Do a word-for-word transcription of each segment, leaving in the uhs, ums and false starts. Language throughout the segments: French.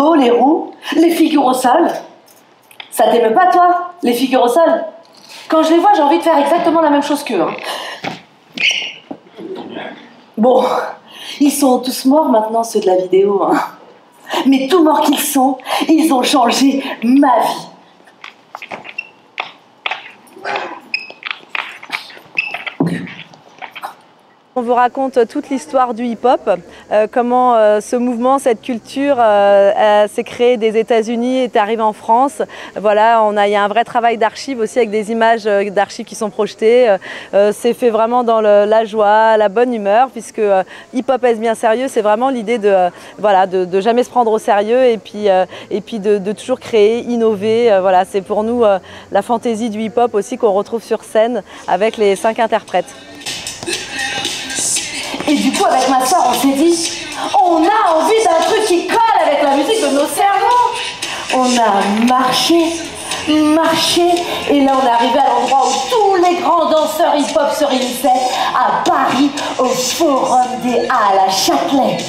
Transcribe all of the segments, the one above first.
dos, les roues, les figures au sol. Ça t'émeut pas, toi, les figures au sol? Quand je les vois, j'ai envie de faire exactement la même chose qu'eux. Hein. Bon, ils sont tous morts maintenant, ceux de la vidéo. Hein. Mais tout morts qu'ils sont, ils ont changé ma vie. On vous raconte toute l'histoire du hip-hop, euh, comment euh, ce mouvement, cette culture euh, s'est créée des États-Unis et est arrivé en France. Voilà, on a, il y a un vrai travail d'archives aussi avec des images d'archives qui sont projetées. Euh, c'est fait vraiment dans le, la joie, la bonne humeur, puisque euh, hip-hop est bien sérieux, c'est vraiment l'idée de, euh, voilà, de, de jamais se prendre au sérieux et puis, euh, et puis de, de toujours créer, innover. Euh, voilà, c'est pour nous euh, la fantaisie du hip-hop aussi qu'on retrouve sur scène avec les cinq interprètes. Et du coup, avec ma soeur, on s'est dit, on a envie d'un truc qui colle avec la musique de nos cerveaux. On a marché, marché, et là on est arrivé à l'endroit où tous les grands danseurs hip-hop se réunissaient, à Paris, au Forum des Halles, à Châtelet.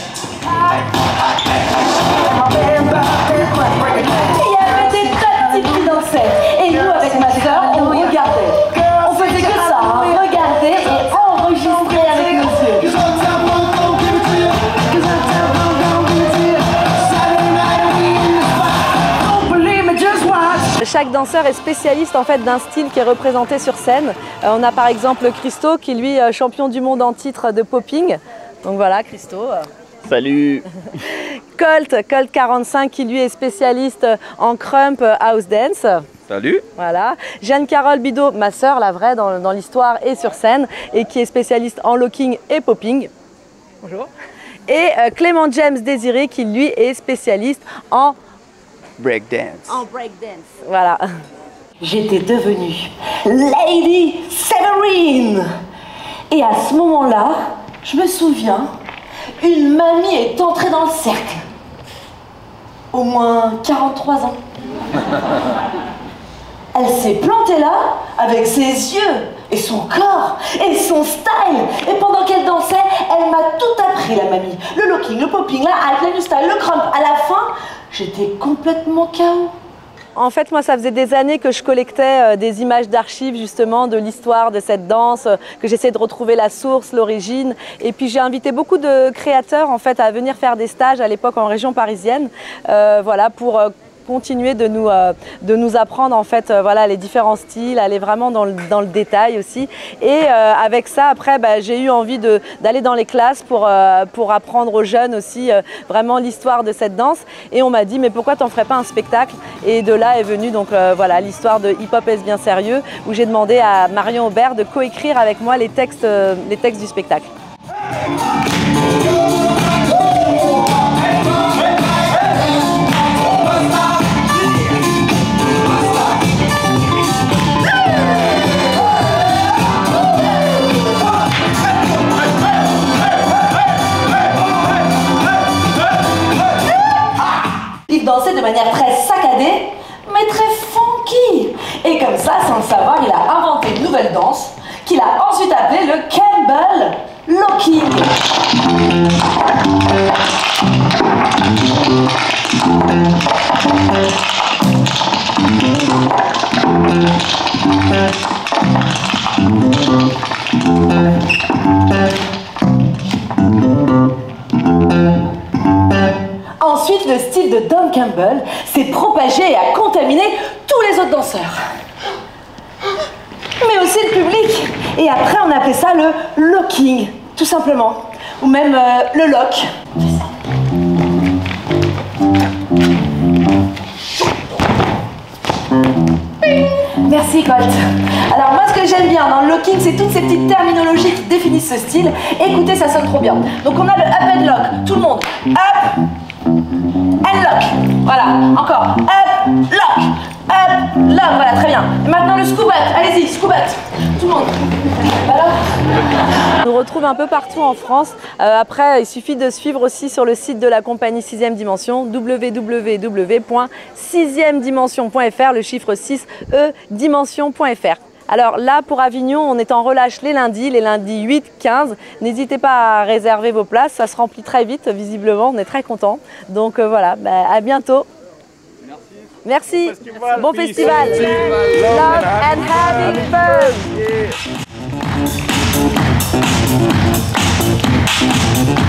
Il y avait des tas de types qui dansaient, et nous, avec ma soeur, on regardait. On faisait que ça, hein, regarder et enregistrer avec nos yeux. Chaque danseur est spécialiste en fait d'un style qui est représenté sur scène. Euh, on a par exemple Christo qui lui est champion du monde en titre de popping. Donc voilà, Christo. Salut. Colt, Colt quarante-cinq qui lui est spécialiste en crump house dance. Salut. Voilà. Jeanne-Carole Bidot, ma sœur, la vraie dans, dans l'histoire et sur scène, et qui est spécialiste en locking et popping. Bonjour. Et euh, Clément James Désiré qui lui est spécialiste en breakdance. En breakdance. Voilà. J'étais devenue Lady Séverine. Et à ce moment-là, je me souviens, une mamie est entrée dans le cercle. Au moins quarante-trois ans. Elle s'est plantée là, avec ses yeux, et son corps, et son style. Et pendant qu'elle dansait, elle m'a tout appris, la mamie. Le locking, le popping, la hype, le style, le crump. À la fin, j'étais complètement K O. En fait, moi, ça faisait des années que je collectais euh, des images d'archives, justement, de l'histoire de cette danse, euh, que j'essayais de retrouver la source, l'origine. Et puis, j'ai invité beaucoup de créateurs, en fait, à venir faire des stages, à l'époque, en région parisienne, euh, voilà, pour... Euh, continuer de nous, euh, de nous apprendre en fait euh, voilà, les différents styles, aller vraiment dans le, dans le détail aussi. Et euh, avec ça, après, bah, j'ai eu envie d'aller dans les classes pour, euh, pour apprendre aux jeunes aussi euh, vraiment l'histoire de cette danse. Et on m'a dit, mais pourquoi t'en ferais pas un spectacle? Et de là est venue donc euh, voilà, l'histoire de Hip Hop Est bien sérieux, où j'ai demandé à Marion Aubert de coécrire avec moi les textes, euh, les textes du spectacle. Il dansait de manière très saccadée, mais très funky. Et comme ça, sans le savoir, il a inventé une nouvelle danse qu'il a ensuite appelée le Campbell Locking. Ensuite, le style de Don Campbell s'est propagé et a contaminé tous les autres danseurs. Mais aussi le public. Et après, on appelait ça le locking, tout simplement. Ou même euh, le lock. Merci Colt. Alors moi ce que j'aime bien dans le locking, c'est toutes ces petites terminologies qui définissent ce style. Écoutez, ça sonne trop bien. Donc on a le up and lock, tout le monde. Up and lock. Voilà, encore. Up, lock. Up, lock. Voilà, très bien. Et maintenant le scoop up. Allez-y, scoop up. Tout le monde. Voilà. On nous retrouve un peu partout en France. Euh, après, il suffit de suivre aussi sur le site de la compagnie sixième Dimension, w w w point sixième dimension point f r, le chiffre six, e dimension point f r. Alors là, pour Avignon, on est en relâche les lundis, les lundis huit, quinze. N'hésitez pas à réserver vos places, ça se remplit très vite, visiblement, on est très contents. Donc euh, voilà, bah, à bientôt. Merci. Bon festival. Love and having fun.